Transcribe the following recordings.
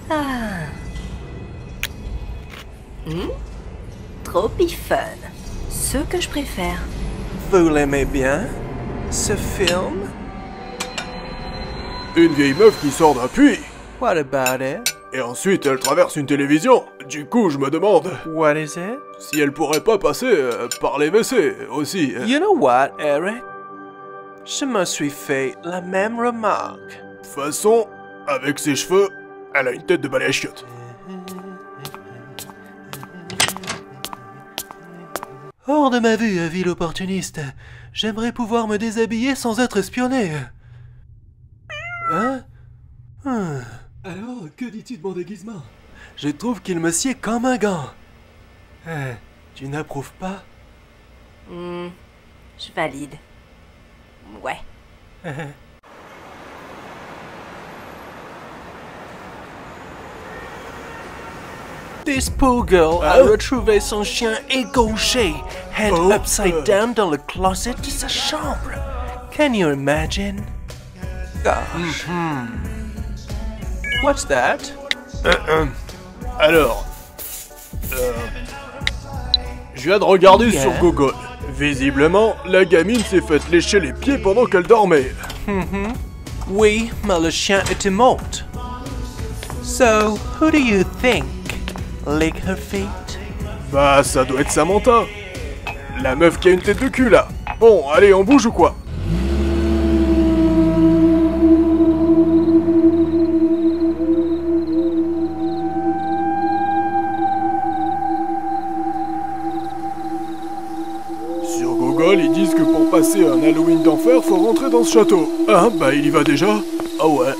Ah. Tropifun. Ce que je préfère. Vous l'aimez bien, ce film? Une vieille meuf qui sort d'un puits. What about it? Et ensuite, elle traverse une télévision. Du coup, je me demande What is it? si elle pourrait pas passer par les WC aussi. You know what, Eric? Je me suis fait la même remarque. De toute façon, avec ses cheveux, elle a une tête de balai à chiottes. Hors de ma vue, ville opportuniste. J'aimerais pouvoir me déshabiller sans être espionné. Hein? Alors, que dis-tu de mon déguisement? Je trouve qu'il me sied comme un gant. Tu n'approuves pas? Je valide. Ouais. This poor girl a retrouvé son chien égorgé, head upside down dans le closet de sa chambre. Can you imagine? Gosh. What's that? Alors, je viens de regarder Yeah. sur Google. Visiblement, la gamine s'est faite lécher les pieds pendant qu'elle dormait. Oui, mais le chien était mort. So, who do you think? Lick her feet? Bah, ça doit être Samantha. La meuf qui a une tête de cul, là. Bon, allez, on bouge ou quoi? Sur Google, ils disent que pour passer un Halloween d'enfer, faut rentrer dans ce château. Ah, bah il y va déjà? Ah ouais.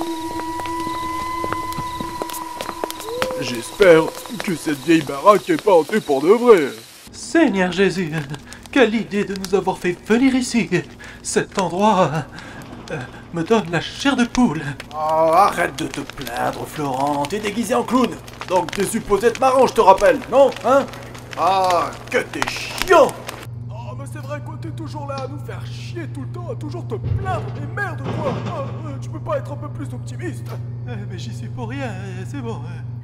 J'espère que cette vieille baraque est pas hantée pour de vrai. Seigneur Jésus, quelle idée de nous avoir fait venir ici. Cet endroit me donne la chair de poule. Oh, arrête de te plaindre, Florent. T'es déguisé en clown. Donc t'es supposé être marrant, je te rappelle, non? Hein? Ah, que t'es chiant! Oh, mais c'est vrai quoi, t'es toujours là à nous faire chier tout le temps, à toujours te plaindre. Mais merde, quoi! Tu peux pas être un peu plus optimiste? Mais j'y suis pour rien, c'est bon.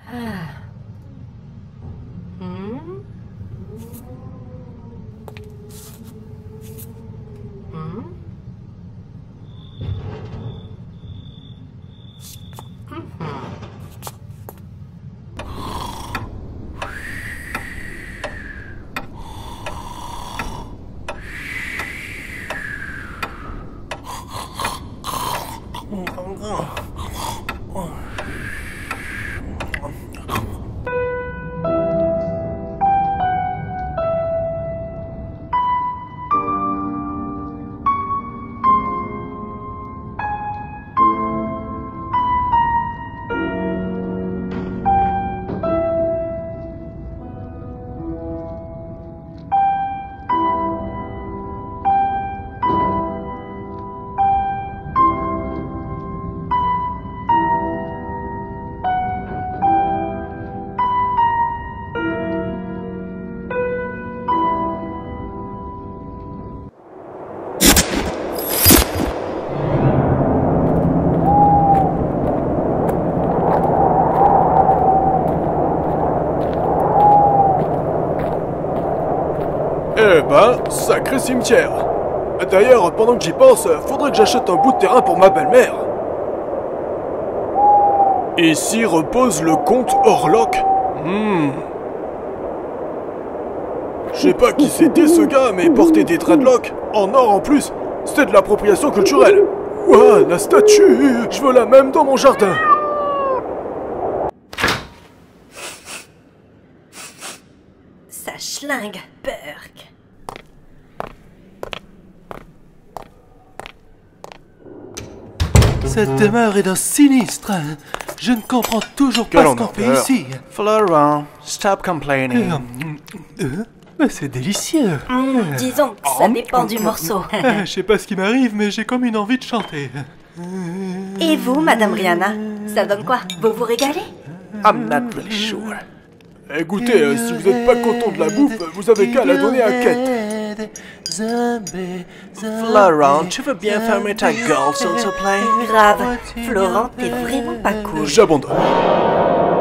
Eh ben, sacré cimetière. D'ailleurs, pendant que j'y pense, faudrait que j'achète un bout de terrain pour ma belle-mère. Ici repose le comte Orlok. Je sais pas qui c'était ce gars, mais porter des dreadlocks, en or en plus, c'était de l'appropriation culturelle. Ouah, la statue, je veux la même dans mon jardin. Ça schlingue, Burke. Cette demeure est d'un sinistre. Je ne comprends toujours pas ce qu'on fait ici. Florent, stop complaining. Mais c'est délicieux. Disons que ça dépend du morceau. Je sais pas ce qui m'arrive, mais j'ai comme une envie de chanter. Et vous, Madame Rihanna, ça donne quoi? Vous vous régalez? I'm not really sure. Écoutez, si vous n'êtes pas content de la bouffe, vous avez qu'à la donner à Kate. Florent, tu veux bien fermer ta gueule, s'il te plaît? Grave. Florent, t'es vraiment pas cool. J'abandonne.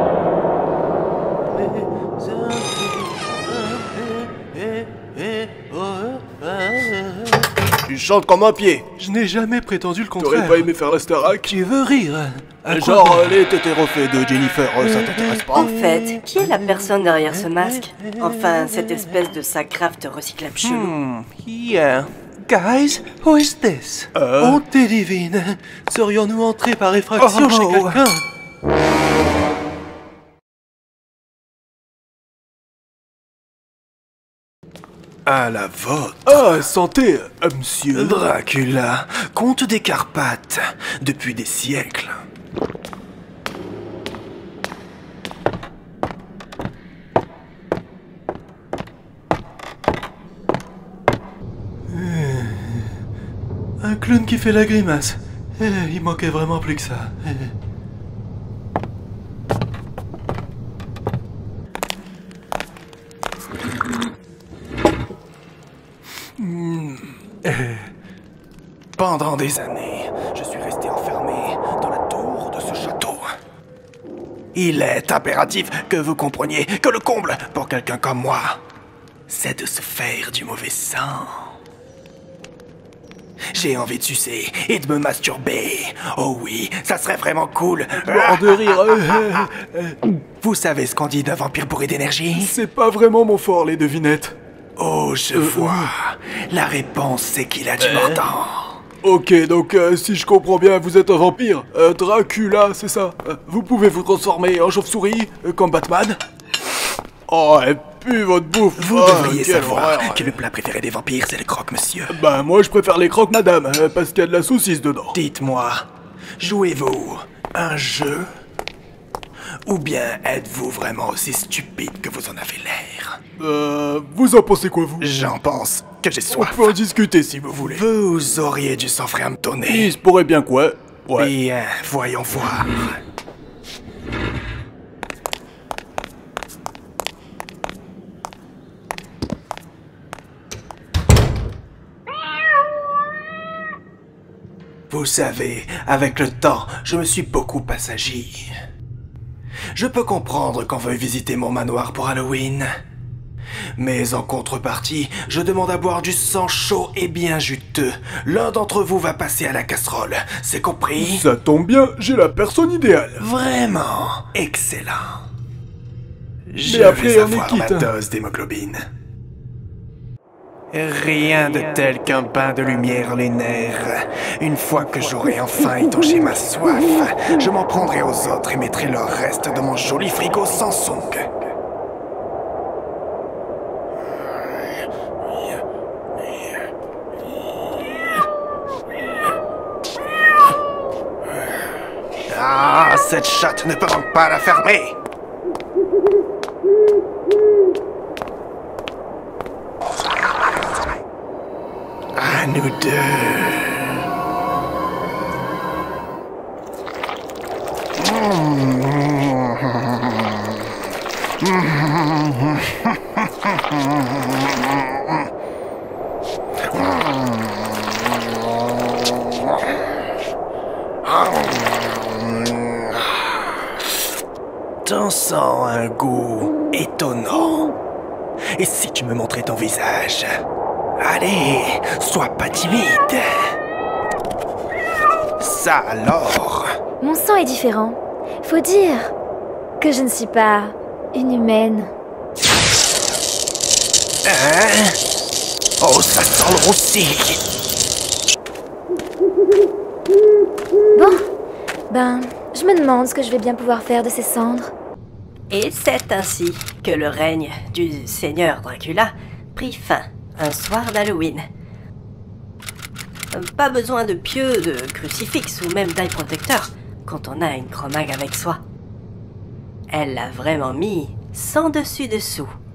chantes comme un pied. Je n'ai jamais prétendu le T'aurais contraire. pas aimé faire la Starac? Tu veux rire? À quoi Genre, bon? les tétés refaits de Jennifer, ça t'intéresse pas? En fait, qui est la personne derrière ce masque? Enfin, cette espèce de sac craft recyclable chelou. Yeah. Guys, who is this? Bonté divine. Serions-nous entrés par effraction chez quelqu'un? À la vôtre. Ah, santé, monsieur. Dracula, comte des Carpates, depuis des siècles. Un clown qui fait la grimace. Il manquait vraiment plus que ça. Pendant des années, je suis resté enfermé dans la tour de ce château. Il est impératif que vous compreniez que le comble pour quelqu'un comme moi, c'est de se faire du mauvais sang. J'ai envie de sucer et de me masturber. Oh oui, ça serait vraiment cool. Mort de rire. Vous savez ce qu'on dit d'un vampire bourré d'énergie? C'est pas vraiment mon fort, les devinettes. Oh, je vois. La réponse, c'est qu'il a du mordant. Ok, donc si je comprends bien, vous êtes un vampire. Dracula, c'est ça. Vous pouvez vous transformer en chauve-souris, comme Batman. Oh, et puis votre bouffe. Vous Oh, devriez quelle savoir horreur. que le plat préféré des vampires, c'est le croque-monsieur. Bah, moi je préfère les croques, madame, parce qu'il y a de la saucisse dedans. Dites-moi, jouez-vous un jeu? Ou bien êtes-vous vraiment aussi stupide que vous en avez l'air? Vous en pensez quoi, vous? J'en pense que j'ai On soif. peut en discuter si vous voulez. Vous auriez du sang frais à me donner. Il se pourrait bien quoi. Ouais. Bien, voyons voir. Vous savez, avec le temps, je me suis beaucoup assagi. Je peux comprendre qu'on veuille visiter mon manoir pour Halloween. Mais en contrepartie, je demande à boire du sang chaud et bien juteux. L'un d'entre vous va passer à la casserole, c'est compris? Ça tombe bien, j'ai la personne idéale. Vraiment excellent. Je Mais après, vais on est avoir ma quitte, hein. dose d'hémoglobine. Rien de tel qu'un bain de lumière lunaire. Une fois que j'aurai enfin étanché ma soif, je m'en prendrai aux autres et mettrai le reste de mon joli frigo Samsung. Ah, cette chatte ne peut donc pas la fermer. À nous deux. Ton sang a un goût étonnant. Et si tu me montrais ton visage? Allez, sois pas timide. Ça alors? Mon sang est différent. Faut dire que je ne suis pas une humaine. Hein? Oh, ça sent le roussi. Bon, ben, je me demande ce que je vais bien pouvoir faire de ces cendres. Et c'est ainsi que le règne du seigneur Dracula prit fin un soir d'Halloween. Pas besoin de pieux, de crucifix ou même d'œil protecteur quand on a une Cro-Mag avec soi. Elle l'a vraiment mis sans dessus dessous.